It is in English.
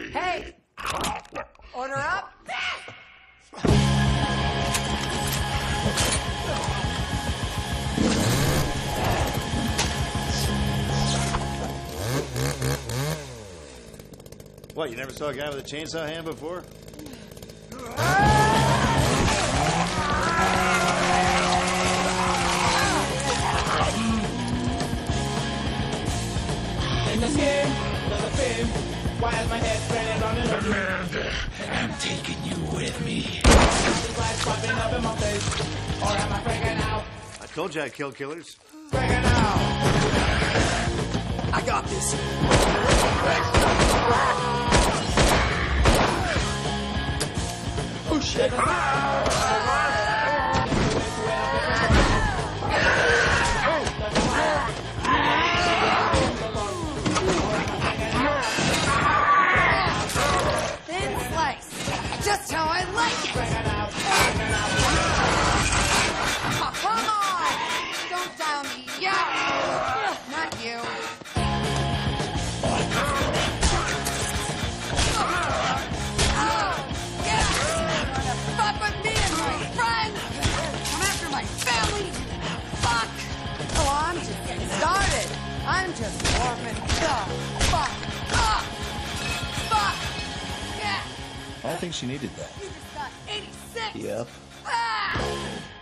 Hey! Order up! What, you never saw a guy with a chainsaw hand before? In the skin, the fin, why is my head spreading on the Amanda, I'm taking you with me. Is light popping up in my face, or am I freaking out? I told you I'd kill killers. Freaking out! I got this. Oh shit! Thin slice. Just how I like it. Oh, come on! Don't down me yet. Not you. Get out! Fuck with me and my friends! Come after my family! Fuck! Oh, I'm just getting started. I'm just warming the fuck up! Fuck! Yeah! I think she needed that. You just got 86! Yep. Ah!